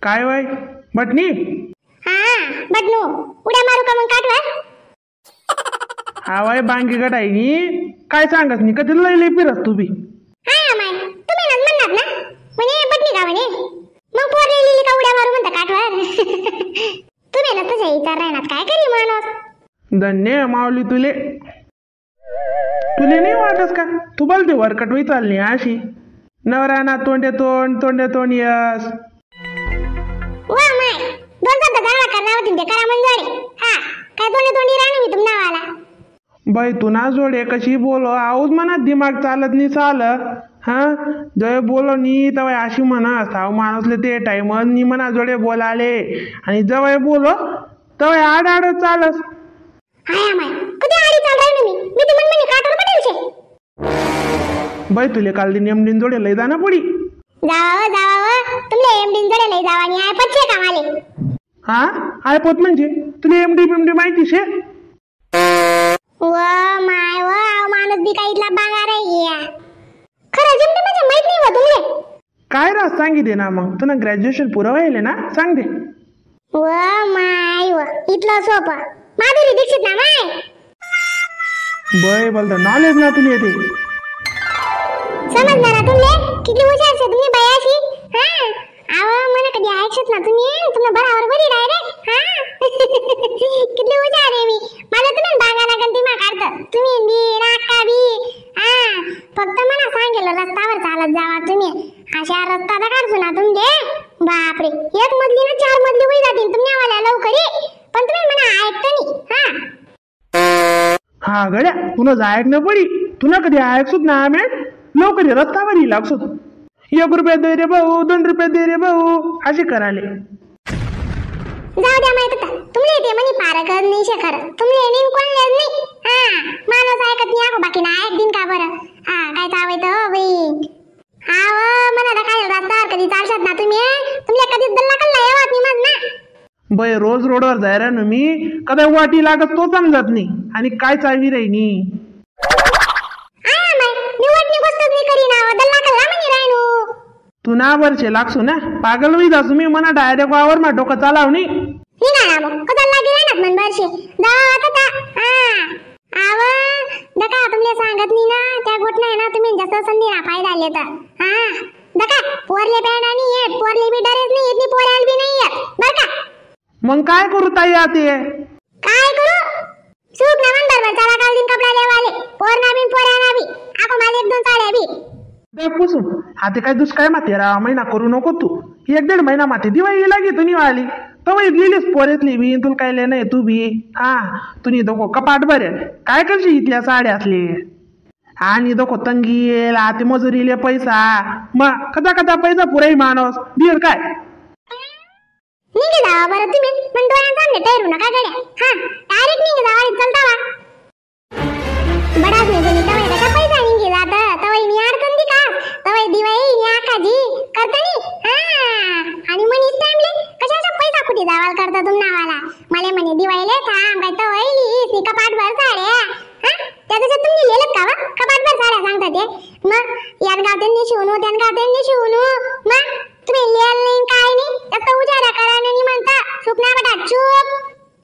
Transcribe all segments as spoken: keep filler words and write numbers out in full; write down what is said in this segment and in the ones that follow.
काय वय बटनी? हा बटनू उड्या मारू का मग काठवर? हा वय बांगी गटायनी काय सांगत नाही कधी लय लय फिरस तू बी. हा माय तुम्ही ना म्हणणार ना म्हणे बटनी का म्हणे मग पोर लिहिली का उड्या मारू म्हणता काठवर? तुम्ही ना तुझ्या विचार राहणार काय करी माणूस. धन्य मावली तुले तुले नाही वाटस का तू बोलते वरकट वही चालली अशी नवरा ना तोंडे तोंड तोंडे तोंड यस. वा माय दोन शब्द गाळा करणार होती ते करा मंजोडे. हा काय तोंडे तोंडी राहणार मी तुम नावाला. बाई तू ना जोडे कशी बोलो आऊज म्हणा दिमाग चालत नाही चाल हा जय बोलो नी तवय अशी म्हणा साव माणूसले ते टाइमच नी म्हणा जोडे बोलाले आणि जवळ बोलो तवय आड आड चालस. हाय माय कधी आडी चाल राहिलो मी मी ते मन म्हणे काठवर पटेल छे. बाई तुले काल दिन एमडीन जोडे लय जाना पडी. जावा जावा तुमले एमडीन जोडे लय जावा आणि आय पछे का माले. हा आय पोत म्हणजे तुले एमडी बिमडी माहिती शे? व माय व आव माणूस बी काही इथला बांगा रे या. खरं जमते म्हणजे माहित नाही हो तुमले. काय रास सांगी दे ना मग तुला ग्रॅज्युएशन पुरं व्हायले ना सांग दे. व माय व इथलं सोपं माधुरी दीक्षित ना माय. बय बोलता नॉलेज ना तुला येते समजणार तुमले किती हुशार छे तुम्ही बायाशी. हा आव मला कधी ऐकत ना तुम्ही तुम्ही बराबर बरी डायरेक्ट. हा किती हुशार आहे मी मला तुम्ही बांगा ना गंती मा काढत तुम्ही बी नाका बी. हा फक्त मला सांगेल रस्त्यावर चालत जावा तुम्ही अशा रस्ता दा काढू ना तुमले बापरे एक मजली ना चार मजली होई जातील तुम्ही आम्हाला लवकरी पण तुम्ही मला ऐकत नाही. हा हा गड्या तुला जायक न पडी तुला कधी ऐकसूत ना आम्ही लवकर रस्त्यावर येईल लागसूत. एक रुपया दे रे भाऊ दोन रुपये दे रे भाऊ असे कराले. जाऊ द्या माहित का तुमले ते म्हणे पारक नाही शेखर तुमले नेम कोणलेच नाही. हा माणूस ऐकत नाही आको बाकी ना एक दिन का बरं. हा काय चावायत हो बाई. आव मला तर काय रस्त्यावर कधी चालशात ना तुम्ही तुमले कधी दल्ला कल्ला येवात नाही मग ना. बाई रोज रोडवर जायरा ना मी कदा वाटी लागत तो समजत नाही आणि काय चावी राहिनी. तू ना वरचे लागसू ना पागल होई जासू मी मना डायरेक्ट वावर मा डोकं चालाव नाही. निघा ना मग कदा लागी राहणार मन बरशे दावा कदा. हा आव दका तुमले सांगत नाही ना त्या गोट नाही ना तुम्ही जसं संधी ना फायदा आले तर. हा दका पोरले पॅना नाही येत पोरले बी डरेच नाही येत पोराल बी नाही येत बर का. मग काय करू ताई आते काय करू सूप ना मन बरोबर चला काल दिन कपडा लेवाले पोर ना बिन पोरा ना बी आको माले एक दोन साड्या बी दे पुसून आता काय दुष्काळ माते रा महिना करू नको तू एक दीड महिना माते दिवाळी लागे तू निवाली तवय लिहिलीस पोरेतली बी तुला काय ले नाही तू बी. हा तुम्ही दोघं कपाट भरे काय करशी इथल्या साड्या असले आणि दोघं तंगी येईल आते मजुरीले पैसा मग कदा कदा पैसा पुराई माणूस बिर काय निघे जावा बरं तुम्ही पण डोळ्यात सामने टैरू नका गड्या. हा डायरेक्ट निघे जावा चलता वा बडाच नाही तवय कसा पैसा निघे जात तवय मी अडकन दी का तवय दिवाळी मी आकाजी करतनी. हा आणि मनीस टाइमले कशाचा पैसा कुठे जावाल करता तुम नावाला मला म्हणे दिवाळीले थांब काय तवय ली कपाट भर साड्या. हा त्याच्यात तुम्ही लिहिलं का वा कपाट भर साड्या सांगता ते मग यान गाव त्यांनी शिवणू त्यान गाव त्यांनी शिवणू मग तुम्ही लिहिलं नाही काय नाही त्याचा उजारा करा नाही म्हणता सुपना बटा चूप.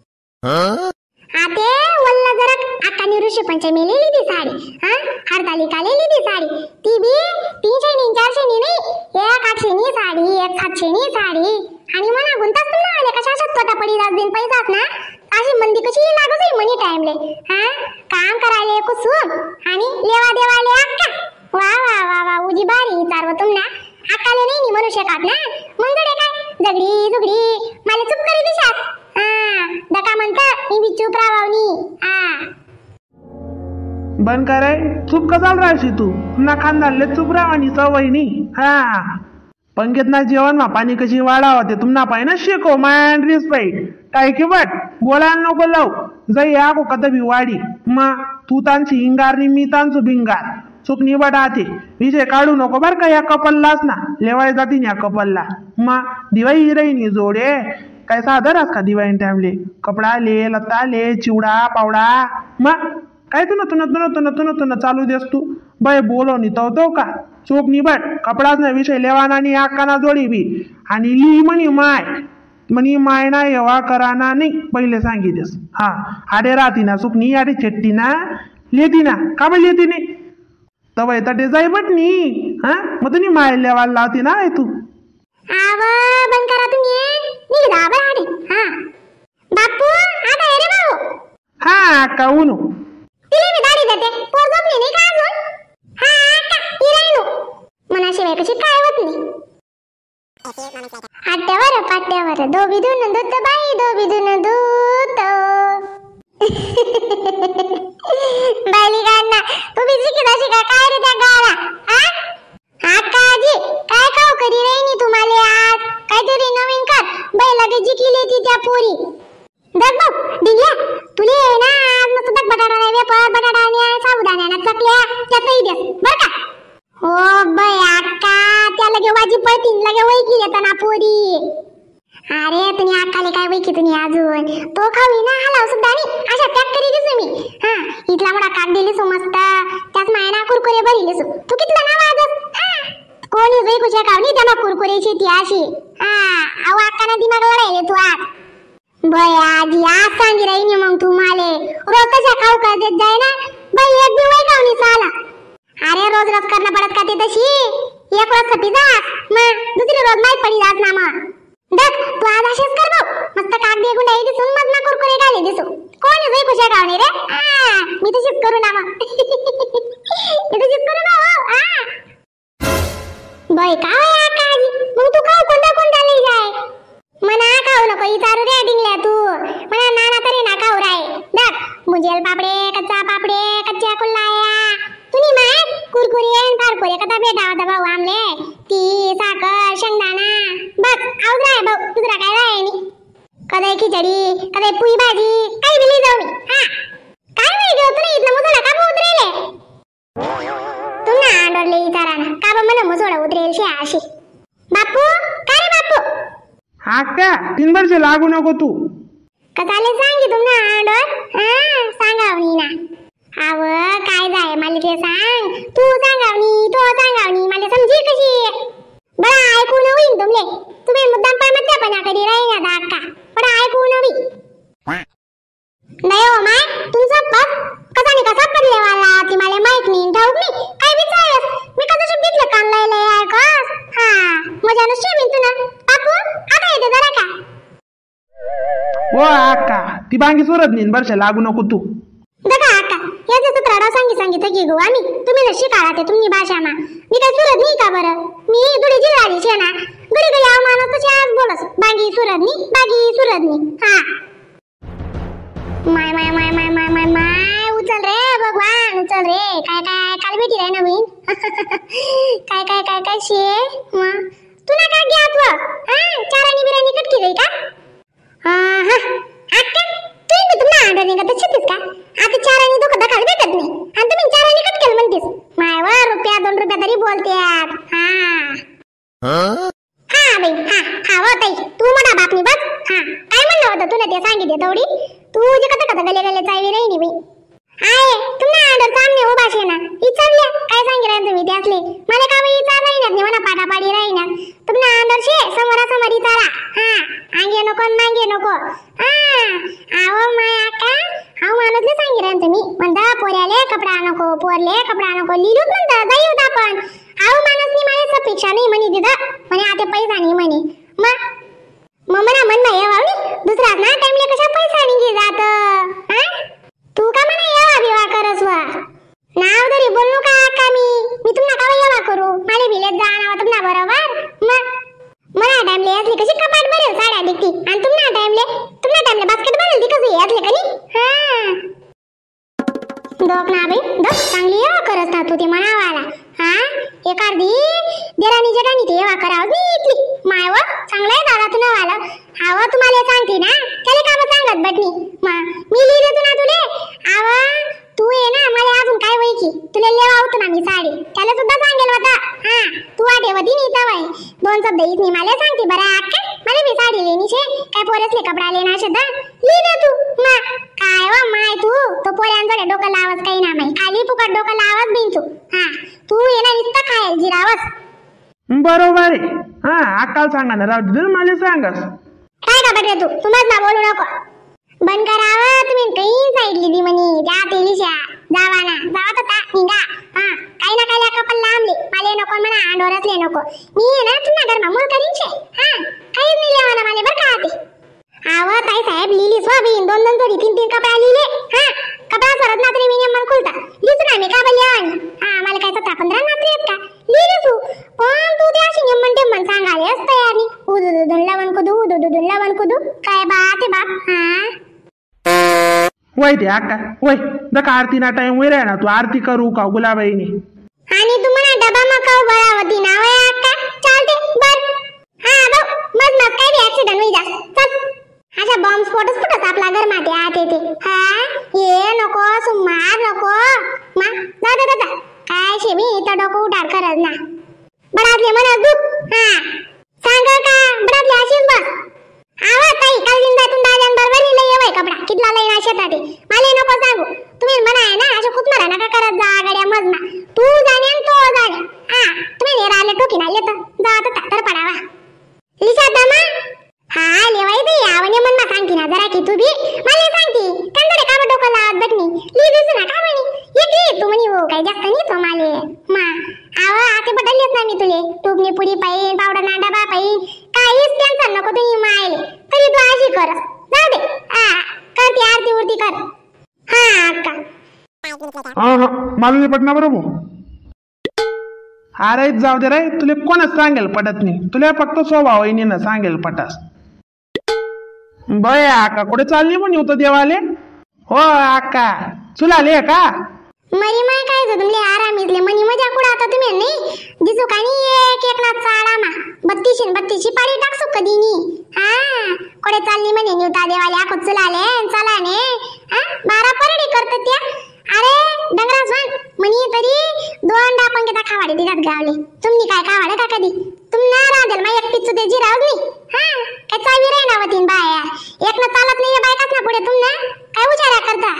आते वल्ला जरा अक्कानी ऋषी पंचमी लिहिली ती साडी. हा हरतालिका लिहिली ती साडी ती बी तीनशे नी चारशे नी नाही एक आठशे नी साडी एक सातशे नी साडी आणि मला गुंताच तुला आले कशा तोटा पडी जात दिन पैसात ना अशी मंदी कशी लागत आहे मनी टाइमले. हा काम करायले कुसून आणि लेवा देवाले अक्का वा वा वा वा उजी बारी चारव तुमना अक्काले नाही म्हणू शकत ना मंगडे काय झगडी झुगडी मला चुप करी दिशात. हा दका म्हणता मी बी चुप राहावनी. हा बंद कराय चुप कसाल राहशी तू पुन्हा खानदानले चुप राहानी सवयनी. हा पंगेत ना जेवण मा पाणी कशी वाढा होते तुम्हाला पाय ना शिको मॅन रिस्पेक्ट काय की बट बोलायला नको लाव जय या को कदा बी वाडी मग तू तांची हिंगार नि मी तांचो भिंगार चुक निबट आते विजय काढू नको बर का या कपललाच ना लेवाय जातीन या कपलला. मग दिवाळी राहीनी जोडे काय साधर अस का दिवाळी टाइमले कपडा ले लत्ता ले चिवडा पावडा मग काय तुला तुला तुला तुला तुला तुला चालू देस तू बाय बोलो नि तो का चोप निबट कपडाच ना विषय लेवाना आणि आकाना जोडी बी आणि ली म्हणी माय म्हणी माय ना येवा कराना नाही पहिले सांगितस हा आडे राहती ना सुकनी आडे चट्टी ना लेती ना का बा लेती नाही तवय तटे जाई बटनी हा मग तुम्ही माय लेवायला लावती ना तू आव बंद करा तुम्ही निघा बरं आडे हा बापू आता रे भाऊ हा का उनो तिला मी दाढी देते पोर झोपली नाही का अजून हा का इरायनो मनाशिवाय कशी काय होत नाही आट्यावर पाट्यावर दोबी धुन दूत बाई दोबी धुन दूत बालिकांना तुम्ही शिकत अशी का काय रे त्या गावाला हा आका आजी काय खाऊ करी राहिनी तुम्हाला आज काहीतरी नवीन कर बाई लगे जिकली ती त्या पोरी दग बघ डिंगल्या तुले ना आज मस्त दग बटाटा नाही वेपर बटाटा आणि साबुदाणा चकल्या त्यातही दे बर का हो बाई आका त्या लगे वाजी पळतीन लगे वैकी येताना पोरी अरे तुम्ही आकाले काय वैकी तुम्ही अजून तो खावी ना हलाव सुद्धा नाही अशा पॅक करी दिसू मी हा इथला मोठा काट दिलीस मस्त त्याच मायना कुरकुरे भरिलीस तू कितला ना वाजस हा कोणी जई कुशा खावली त्याला कुरकुरेची ती अशी हा अहो आकाना दिमाग वळायले तू आज बाई आजी आज सांगी राहिनी मग तू माले रोज कशा खाऊ का देत जाय ना बाई एक बी वय खावणी चाला अरे रोज रोज करणं पडत का ते तशी एक रोज खपी जा मग दुसरी रोज माहीत पडी जात ना मग देख तू आज असेच कर बघ मस्त कागदी गुंडाई दिसून मग ना कुरकुरे घाले दिसू कोण जई खुशा खावणी रे आ मी तशीच करू ना मग मी तशीच करू ना हो आ बाई काय आका आजी मग तू खाऊ कोणता कोणता लई जाय मना खाऊ नको इचारू रे डिंगल्या तू मना नाना तरी ना खाऊ राय देख मुजेल पापडे कच्चा पापडे कच्च्या कुल्लाया तुम्ही माय कुरकुरे फारकुरे कदा भेटा होता भाऊ आमले ती साखर शेंगदाणा बस आऊच राय भाऊ दुसरा काय राय नी कदाय खिचडी कदाय पुई भाजी काही बिली जाऊ मी हा काय नाही घेऊ तुला इथलं मुसोडा का उतरेले तुम्ही आंडोरले इचारा ना का बा मला मुसोडा उतरेल शे आशी बापू काय रे बापू आका तीन वर्ष लागू नको तू कसाले सांगी तुमना आंडोर हा सांगावनी ना आव काय जाय मला ते सांग तू सांगावनी तो सांगावनी मला समजी कशी बळा ऐकून होईन तुमले तुम्ही मुद्दाम पण मत पण कधी राही ना दाका बळा ऐकून होई नाही हो माय तुमचा पप कसा नि कसा पडले वाला ती मला माहित नाही ठाऊक नाही काय विचारस मी कसं शब्दीतलं कान लायले यार कस हा मजा नसते मी तुला बापू आता येते जरा का ओ आका ती बांगी सोरत नाही वर्ष लागू नको तू बघा आका याचं सूत्राडा सांगी सांगितलं की गो आम्ही तुम्ही लशी काढा ते तुम्ही भाषा मा मी काय सुरत नाही का बरं मी दुडी जिल्हाली शे ना घडी घडी आव माणूस तशी आज बोलस बागी सुरत नाही बागी सुरत नाही हा माय माय माय माय माय माय माय उचल रे भगवान उचल रे काय काय काल भेटी रे नवीन काय काय काय काय शे मग तुला काय घ्या तू हा चारानी बिरानी कटकी गई का हा हा आका तू मी तुला आंडर नाही का तशीच का आता चारानी दुख दखाल भेटत नाही आणि तुम्ही चारानी कटकेल म्हणतेस माय वा रुपया दोन रुपया तरी बोलतेत हा हा बाई हा हा हो ताई तू मोठा बापनी बस हा काय म्हणलं होतं तुला ते सांगितले तेवढी तू जे कथा कथा गले गले चावी राहिनी बाई आहे तुम्हाला आंडर सामने उभा शे ना विचारल्या काय सांगितलं तुम्ही त्यातले मला का बाई विचार राहिनात नाही म्हणा पाटापाडी राहिनात तुम्हाला आंडर शे समोरासमोर विचारा हा आंगे नको मांगे नको हा आव माय आका हाव माणूसले सांगितलं तुम्ही म्हणता पोऱ्याले कपडा नको पोरले कपडा नको लिहिलूच म्हणता जाई होता पण हाव माणूसनी मला अपेक्षा नाही म्हणे तिथं म्हणे आता पैसा नाही म्हणे मग मग म्हणा मन नाही वावणी दुसरा ना टाइमले कशा पैसा निघे जात हा तू का म्हणा येवा बिवा करस वा नाव तरी बोलू का का मी मी तुम्हाला का येवा करू मला भिलेत जाणार तुम्हाला बरोबर मग मला टाइमले असली कशी कपाट भरेल साड्या दिखती आणि तुम्हाला टाइमले तुम्हाला टाइमले बास्केट भरेल ती कशी असले का नी हा दोक ना बाई दोक चांगली येवा करस ना तू ते म्हणावाला हा एखादी देरानी जेठानी ते येवा करावं नी इथली मायव चांगला आहे दादा तुला वाला हाव तुम्हाला सांगते ना त्याला का सांगत बटनी मा मी लिहिले तुला तुले आव तू ये ना मला अजून काय वय की तुला लेवा होत ना मी साडी त्याला सुद्धा सांगेल होता हा तू आठवती नाही तवाय दोन शब्द हीच नाही मला सांगते बरं अक्का मला मी साडी लेनी छे काय पोरेसले कपडा लेना शब्द लिहिले तू मा काय वा माय तू तो पोऱ्यांकडे डोकं लावत काही ना माई खाली फुकट डोकं लावत बिन तू हा तू येणार नुसतं खायला जिरावस. बरोबर आहे. हा अक्काला सांगा ना राहू दे मला सांगास. काय का बटरे तू तुम्हाला ना बोलू नको. बंद करावं तुम्ही काही साईडली दी म्हणे त्या तेलीशा जावा ना जावा तर निघा. हा काही ना काही कपल लांबले मला नको म्हणा अंडोरसले नको. मी ना तुझ्या घरमा मूळ करीन शे. हा काहीच नाही लिहा ना मला बरं का ते. आव ताई साहेब लिहिली सोबीन दोन दोन थोडी तीन तीन कपडा लिहिले. हा कपडा सरत नात्री मी नेमन खुलता लिहिच ना मी का बली आवानी. हा मला काय सतरा पंधरा नात्री आहेत का लिहिली तू पण तू ते अशी नेमन टेमन सांगायलाच तयार नाही. उदू लवण कुदू उदू लवण कुदू काय बात आहे बाप. हा वय ते अक्का वय दका आरती ना टाइम वय रे ना तू आरती करू का गुलाबाईने. आणि तुम्हाला डबा मकाव बळावती ना वय अक्का चालते बर. हा भाऊ मग मग काय बी ऍक्सिडेंट होई जा चल. अशा बॉम्ब स्फोटच फुटत आपला घर माते आत येते. हा ये नको सुमार नको मा जा जा जा काय शेमी तर डोकं उठार करत ना बडातले म्हणत दुख. हा सांग का बडातले अशीच बस. आवा ताई काल दिन जातून दादान बरोबर लिहिले येवय कपडा कितला लई ना शेतात मला नको सांगू. तुम्ही म्हणाय ना अशा कुतमारा नका करत जा गाड्या मजना तू जाणे तो जाणे. हा तुम्ही ने राले टोकी ना येत जा आता तर पडावा लिसा दमा. हा लेवाई दे आवने मन मा सांगती ना जरा की तू बी मला सांगती कंदरे का डोकं लावत बटनी ली दिसू ना का म्हणी येते तू म्हणी हो काय जास्त नाही तो माले मा. आवा आते बदललेच ना मी तुले टोपणी पुरी पाहिजे पावडर ना डबा पाहिजे काहीच टेन्शन नको तुम्ही मायले तरी तू अशी कर जाऊ दे. हा करते आरती उरती कर. हा अक्का हा हा मला नाही पटना बरोबर. अरे जाऊ दे रे तुला कोणच सांगेल पटत नाही तुला फक्त स्वभाव वहिनीनं सांगेल पटास. बय अक्का कुठे चालली म्हणे होतं देवाले. हो अक्का चुलाले का मरी माय काय जो तुमले आराम इथले मनी मजा कुडा आता तुम्ही नाही दिसू का नी एक एक ना चाळा मा बत्तीशी बत्तीशी पाडी टाकसू कधी नी. हा कोडे चालली म्हणे निवता देवाले आखो चुलाले चलाने. हा बारा परडी करत त्या. अरे डंगरा स्वान मनी तरी दोन डापण घेता खावाडे दिलात गावले तुम्ही काय खावाडे का कधी तुम ना रादेल मा एक पिच्चू दे जिराव नाही. हा काय चावी रे नावतीन बाया एक ना चालत नाही बायकाच ना पुढे तुम ना काय विचारा करता.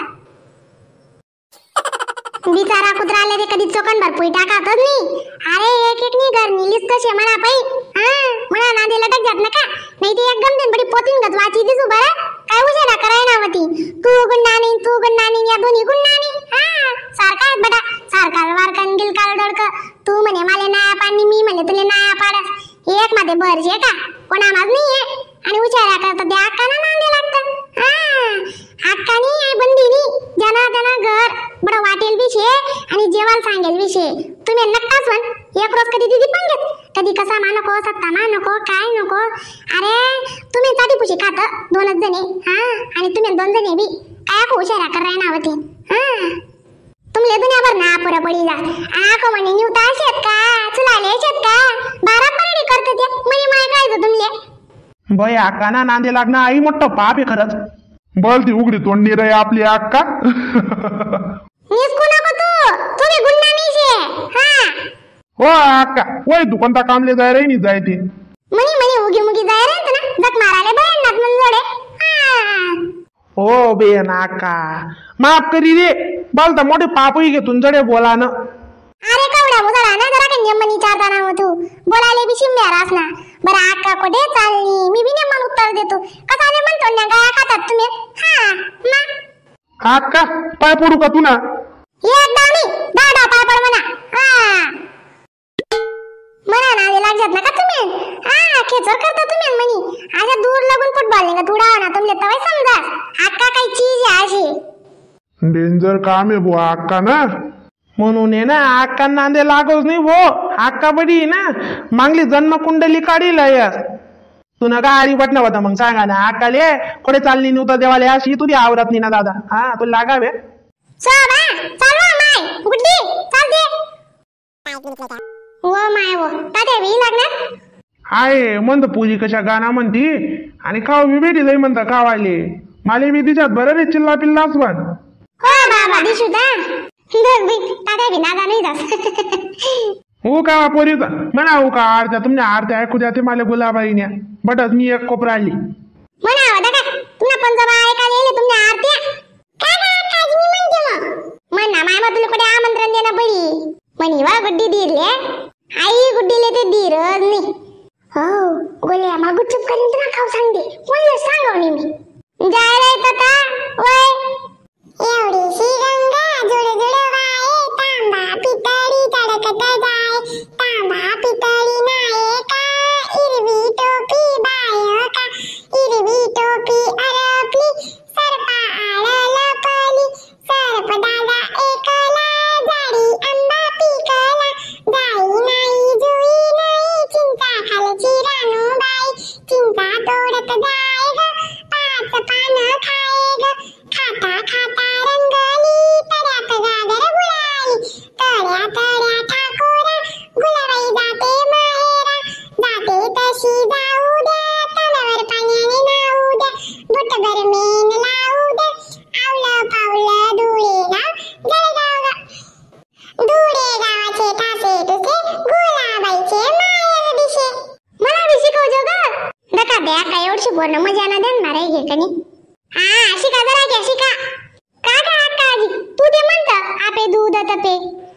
बिचारा कुत्रा आले ते कधी चोकन भरपुई टाकातच नाही. अरे एक एक नी घर नीलीस कसे म्हणा पाई. हा म्हणा नादे लटक जात नका नाही ते एकदम दिन बडी पोतीन गत वाची दिसू बरं काय उशारा कराय ना होती तू गुन्नानी तू गुन्नानी या दोन्ही गुन्नानी. हा सारखा बडा सारखा वारकन गिलकाल डडक तू म्हणे माले नाया पाणी मी म्हणे तुले नाया पाडस एक मध्ये भरजे का कोणा माज नाहीये आणि उचारा करता ते अक्काना नांदे लागतं. हा अक्कानी आई बंदीनी जना जना घर बडा वाटेल विषय आणि जेवाल सांगेल विषय तुम्ही नक्काच पण एक रोज कधी दिदी पण घेत कधी कसा मा नको सत्ता मा नको काय नको. अरे तुम्ही साठी पुशी खात दोनच जणे. हा आणि तुम्ही दोन जणे बी काय उशारा कराय ना होती. हा तुमले दुनियाभर ना पुरा पडी जा आको म्हणे निवता शेत का चुलाले शेत का बारा परडी करते ते म्हणे माय काय जो तुमले. बय अक्काना नांदे लागणं आई मोठं पाप आहे खरंच. बोल ती उघडी तोंडी रे आपली अक्का. निस्कू नको तू तू बी गुन्हा नाही शे. हा हो अक्का वय तू कोणता कामले जाय रे नी जाय ती मनी मनी उगी मुगी जाय रे ना जक माराले बळणार मन जोडे. हा हो बे ना अक्का माफ करी रे बोलता मोठे पापही घेतून जडे बोला ना. अरे कवडा मुदळा ना जरा काही नेमन विचारता ना हो तू बोलाले बी शिम्या रास ना. बरं अक्का कुठे चालली मी बी नेमन उत्तर देतो कसाले म्हणतो ना गाया खातात तुम्ही. हा मा अक्का पाय पडू का तू ना एकदा नाही दादा पाय पड म्हणा. हा म्हणा ना लाग जात ना का तुम्ही. हा खेचर करता तुम्ही म्हणी अशा दूर लागून फुटबॉल का तुडा ना तुमले तवय समजा अक्का काही चीज आहे अशी. डेंजर काम आहे बुवा अक्का ना म्हणून आहे ना अक्का नांदे लागोच नाही भो अक्का बडी ना मागली जन्म कुंडली काढील तुन गाडी बटना होता मग सांगा ना अक्काले कुठे चालली नव्हतं देवाले अशी तुझी आवरत नाही ना दादा. हा तुला लागावे सोबा चालवा माय गुड्डी चालते हो माय हो तात्या वी लागणार आहे म्हणतो पूजी कशा गाणं म्हणती आणि खाऊ बी भेटी जाई म्हणता खावायले माले बी दिसत बरं रे चिल्ला पिल्लाच पण. हो बाबा दिसू दा तात्या बी नादा नाही जात. हो का पोरीचा म्हणा हो का आरत्या तुमच्या आरत्या ऐकू द्या ते मला गुलाबाईने बटच मी एक कोपरा आली म्हणा होता का तुला पंजोबा ऐकायला येईल तुमच्या आरत्या काय काय काळजी मी म्हणते मग म्हणा माय मग तुला कुठे आमंत्रण देणं पडी म्हणी वा गुड्डी दिले आई गुड्डीले ते दिरच नाही हो गोल्या मला गुपचूप करीन तुला खाऊ सांगते कोणाला सांगवणी मी जायला येतं का वय एवढीशी गंगा जुड जुड वाये तांबा पितळी तडकत जाय तांबा पितळी नाये का हिरवी टोपी बाय का हिरवी टोपी अरपली सर्पा आळ लपली सर्प दादा एकला झाडी आंबा पिकला जाई नाही जुई नाही चिंचा खालची रानूबाई चिंचा तोडत जाय ग पाच पानं खाय ग खाता खाता रंगली तड्यात गागर गुलाली तड्या तड्या ठाकोरा गुलाबाई जाते माहेरा जाते तशी जाऊ द्या तलावर पाण्याने नाऊ द्या बुटभर मेन लावू द्या आवलं पावलं धुळेगाव जळगाव धुळे गावाचे ठासे तुसे गुलाबाईचे माहेर दिशे मला बी शिकवજો ग दका द्या काय एवढी बोलणं मजा ना देणार आहे घे कनी हा शिका जरा घ्या शिका का का काजी तू ते म्हणत आपे दूध तपे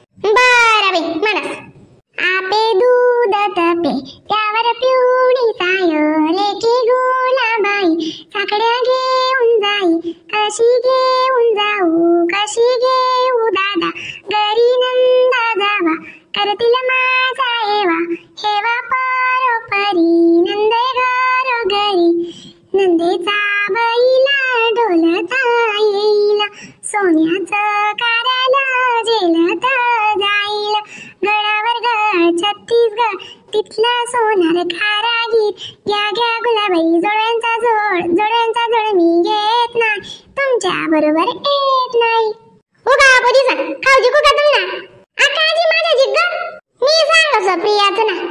बर बाई म्हणस आपे दूध तपे त्यावर पिवळी सायले की गुलाबाई साकड्या घेऊन जाई कशी घेऊन जाऊ कशी घेऊ दादा घरी नंदा जावा करतील माझा एवा हेवा परोपरी नंदे घरोघरी नंदेचा बैला ढोलता येईल सोन्याचं कारलं झेलत जाईल गळावर गळ छत्तीसगड तिथला सोनार खारागीर घ्या घ्या गुलाबाई जोड्यांचा जोड जोड्यांचा जोड मी घेत नाही तुमच्या बरोबर येत नाही उगा पोलिसा खाऊजी कुका तुम्ही ना आकाजी माझ्या जिग्ग मी सांगस प्रियाचं ना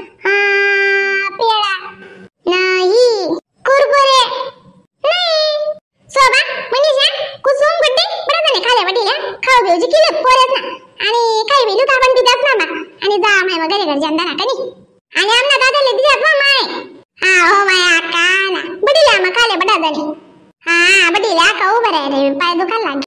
हा पेळा नाही कुरकुरे नाही सोबा मनीषा कुसुम गुड्डी बरं खाल्या वाटीला खाऊ घेऊची किलो पोरत ना आणि काही वेळू आपण तिथंच ना बा आणि जा माय वगैरे घर जंदा ना कनी आणि आमना दादाले दिल्यात ना माय हा हो माय आका ना बडीला मग खाले बडा झाले हा बडीला खाऊ बरं रे पाय दुखायला